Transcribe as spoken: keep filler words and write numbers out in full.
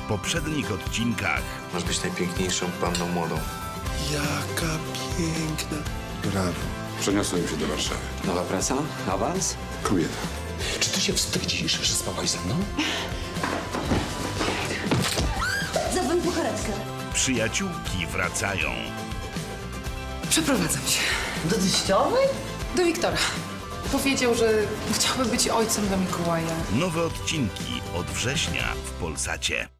poprzednich odcinkach. Masz być najpiękniejszą panną młodą. Jaka piękna. Brawo. Przeniosłem się do Warszawy. Nowa praca? Awans? Kobieta. Czy ty się wstydzisz, że spałaś ze mną? Zadzwoń po karetkę. Przyjaciółki wracają. Przeprowadzam się Do teściowej? do Wiktora. Powiedział, że chciałby być ojcem dla Mikołaja. Nowe odcinki od września w Polsacie.